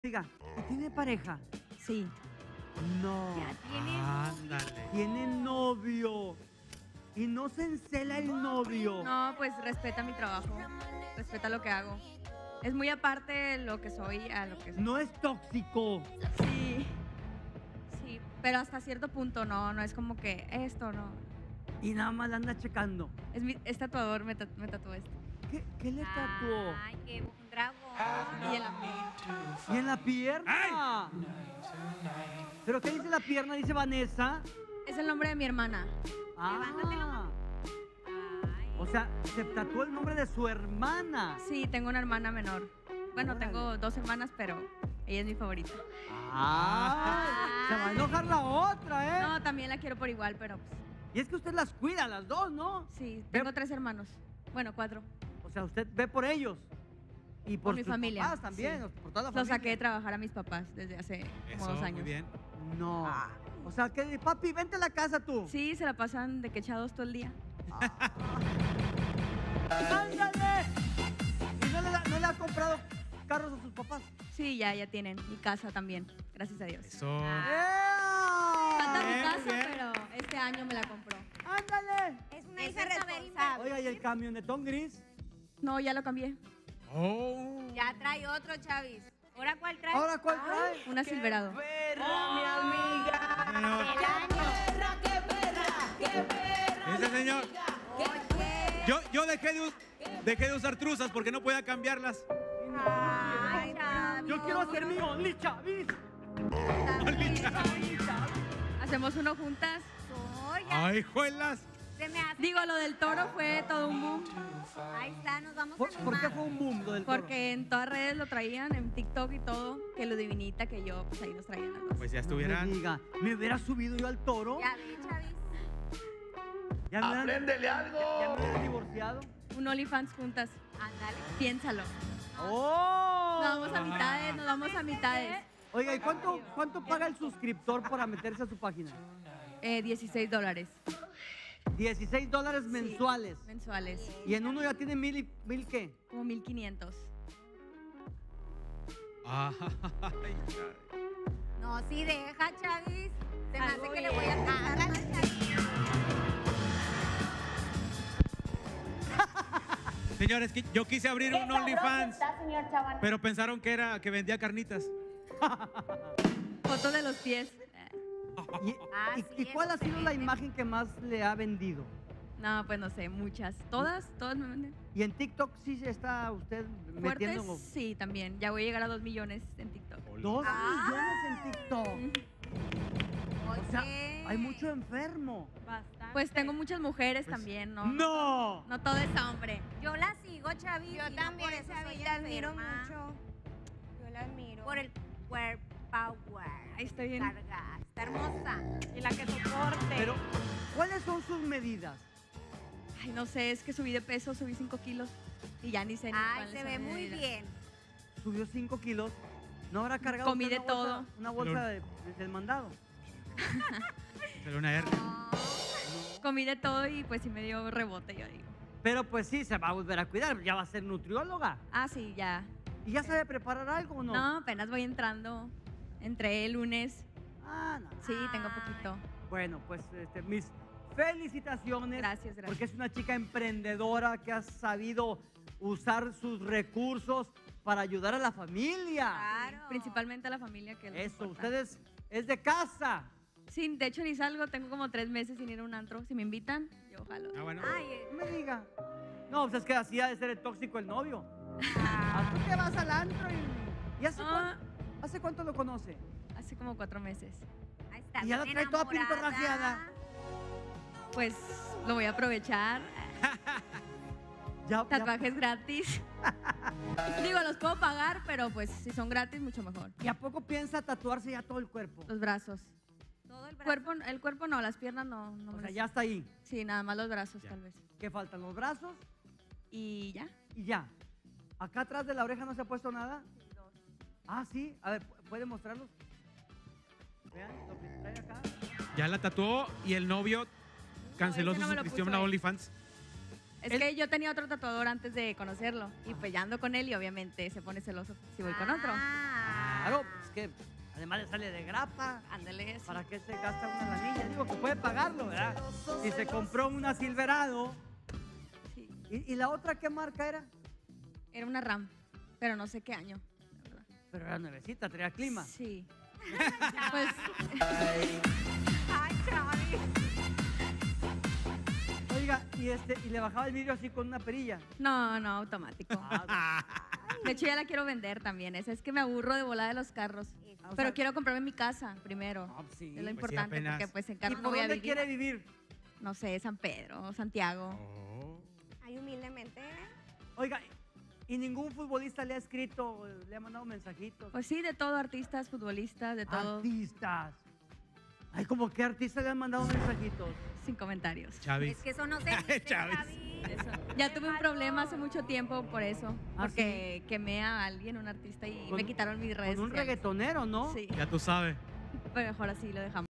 Diga, ¿y tiene pareja? Sí. No. Ya tiene. Ándale. Tiene novio. Y no se encela el novio. No, pues respeta mi trabajo. Respeta lo que hago. Es muy aparte de lo que soy a lo que soy. No es tóxico. Sí. Sí, pero hasta cierto punto no es como que esto, no. Y nada más la anda checando. Es tatuador, me tatuó esto. ¿Qué le tatuó? Ay, qué un dragón. Y en la ¿Y en la pierna? ¿Pero qué dice la pierna? Dice Vanessa. Es el nombre de mi hermana. Ah. O sea, se tatuó el nombre de su hermana. Sí, tengo una hermana menor. Bueno, Órale. tengo 2 hermanas, pero ella es mi favorita. Ah, se va a enojar la otra, ¿eh? No, también la quiero por igual, pero pues, Y es que usted las cuida, las dos, ¿no? sí, tengo 3 hermanos. Bueno, 4. O sea, usted ve por ellos. Y por, Por mi sus familia, papás también, sí. por toda la Lo familia. saqué de trabajar a mis papás desde hace como 2 años. Muy bien. No. O sea, que papi, vente a la casa tú. Sí, se la pasan de que echados todo el día. ¡Ándale! ¿Y no le ha comprado carros a sus papás? Sí, ya tienen. Mi casa también, gracias a Dios. Eso. Falta mi Bien, casa, bien. pero este año me la compró. ¡Ándale! Es una Eso hija es saber responsable. Oiga, ¿y el camionetón gris? No, ya lo cambié. Oh. Ya trae otro, Chavis. ¿Ahora cuál trae? ¿Ahora cuál trae? Una Silverado. Mi amiga. Señor. El año. ¡Qué perra! Ese señor. Oye. Yo dejé de usar truzas porque no podía cambiarlas. Ay, Chavis. Yo quiero hacer mi Only Chavis. Hacemos uno juntas. Oye, Ay, juelas. se me hace. Digo, lo del toro fue todo un boom. Ahí está, nos vamos a ¿Por qué animar. fue un boom lo del toro? Porque en todas redes lo traían, en TikTok y todo. Que lo divinita, que yo, pues ahí nos traían a los dos. Pues ya No me estuvieran. diga, ¿me hubiera subido yo al toro? Ya ve, Chavis. ¿Ya me hubieran- ¡Apréndele algo! ¿Ya me hubieran divorciado? Un OnlyFans juntas. Ándale. Piénsalo. ¡Oh! Nos vamos a mitades, nos vamos a mitades. Oiga, ¿y cuánto paga el suscriptor para meterse a su página? $16. $16 mensuales. Sí, mensuales. Y en uno ya tiene mil qué. Como 1500. Ay, No, sí, deja, Chavis. Se me hace Algo que le bien. voy a cantar más, Chavis. Señores, que yo quise abrir un OnlyFans, señor Chavana. pero pensaron que vendía carnitas. Fotos de los pies. ¿Y, Ah, y- sí, y cuál eso ha se sido la vende. imagen que más le ha vendido? No, pues no sé, muchas. Todas me venden. ¿Y en TikTok sí se está usted Fuertes, metiendo sí, también. Ya voy a llegar a 2 millones en TikTok. 2 millones en TikTok? O sea, Oye. hay mucho enfermo. Bastante. Pues tengo muchas mujeres también, ¿no? ¡No! No todo es hombre. Yo la sigo, Chavis. Yo y no también, por eso Chavis, soy te admiro enferma. mucho. Yo la admiro. Por el cuerpo power. Ahí estoy bien. Carga. Está hermosa. Y la que soporte. Pero, ¿cuáles son sus medidas? Ay, no sé, es que subí de peso, subí 5 kilos. Y ya ni sé ni Ay, cuál se es ve la muy medida. bien. Subió 5 kilos. ¿No habrá cargado Comí usted de todo. una bolsa del mandado? Salió una R. Comí de todo y pues sí me dio rebote, yo digo. Pero pues sí, se va a volver a cuidar. Ya va a ser nutrióloga. Ah, sí, ya. ¿Y ya sabe preparar algo o no? No, apenas voy entrando. Entré el lunes. Ah, no. Sí, tengo poquito. Bueno, pues mis felicitaciones. Gracias, gracias. Porque es una chica emprendedora que ha sabido usar sus recursos para ayudar a la familia. Claro. Principalmente a la familia que es lo Eso, importante. ustedes es de casa. Sí, de hecho ni salgo, tengo como 3 meses sin ir a un antro. Si me invitan, yo jalo. Ah, bueno. Ay, No me diga. No, pues es que así ha de ser el tóxico el novio. ¿A tú te vas al antro y Ah. hace cuánto lo conoce? Hace como 4 meses. ahí está. Y ya la bien trae toda enamorada. pintorrajeada. Pues lo voy a aprovechar. Ya, Tatuajes gratis. Digo, los puedo pagar, pero pues si son gratis, mucho mejor. ¿Y a poco piensa tatuarse ya todo el cuerpo? Los brazos. Todo el brazo. El cuerpo no, las piernas no. No O me sea, las- ya está ahí. Sí, nada más los brazos Ya. tal vez. ¿Qué faltan? Los brazos Y ya. y ya. ¿Acá atrás de la oreja no se ha puesto nada? Ah, sí. A ver, ¿puede mostrarlos? Vean lo que trae acá. Ya la tatuó y el novio canceló ese su no me lo suscripción puso a él. OnlyFans. Es Él- que yo tenía otro tatuador antes de conocerlo. Y pues ya ando con él y obviamente se pone celoso si voy con otro. Ah, Claro, es que además le sale de grapa. Ándale, sí. ¿Para qué se gasta una la niña? Digo que puede pagarlo, ¿verdad? Si se compró una Silverado. Sí. ¿Y la otra qué marca era? Era una RAM, pero no sé qué año, la verdad. Pero era nuevecita, traía clima. Sí. Pues Ay, Chavi. Oiga, y le bajaba el vidrio así con una perilla. no, automático. De hecho, ya la quiero vender también. Es que me aburro de volar de los carros. o Pero sea- quiero comprarme mi casa primero. No, pues sí. Es lo sí, importante, apenas. porque pues en ¿Y carro no por voy a dónde vivir. quiere vivir? No sé, San Pedro, Santiago. Oh. Ay, humildemente. Oiga, ¿y ningún futbolista le ha escrito, le ha mandado mensajitos? Pues sí, de todo, artistas, futbolistas, de todo. Artistas. Ay, ¿cómo qué artistas le han mandado mensajitos? Sin comentarios. Chavis. Es que eso no se dice, Chavis. Chavi. Eso. Ya tuve un problema hace mucho tiempo por eso. ¿Ah, Porque quemé a alguien, un artista, y Con- me quitaron mis redes Con un sociales. reggaetonero, ¿no? Sí, Ya tú sabes. pero mejor así lo dejamos.